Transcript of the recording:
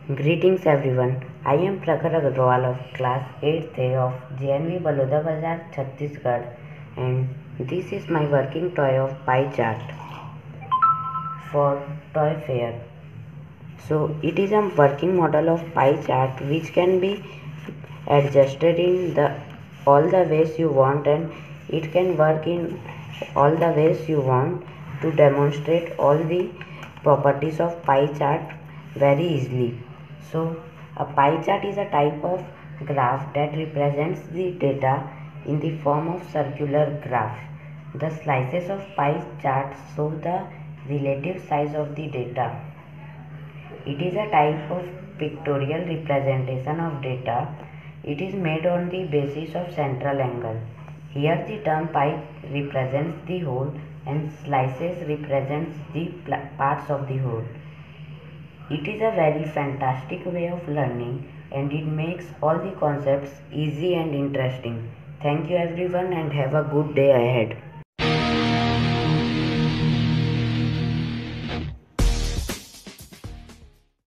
Greetings everyone. I am Prakhar Agrawal of class 8th A of JNV Baloda Bazar, Chhattisgarh, and this is my working toy of pie chart for toy fair. So it is a working model of pie chart which can be adjusted in the all the ways you want, and it can work in all the ways you want to demonstrate all the properties of pie chart very easily. So a pie chart is a type of graph that represents the data in the form of circular graph. The slices of pie chart show the relative size of the data. It is a type of pictorial representation of data. It is made on the basis of central angle. Here the term pie represents the whole and slices represents the parts of the whole. It is a very fantastic way of learning, and it makes all the concepts easy and interesting. Thank you everyone and have a good day ahead.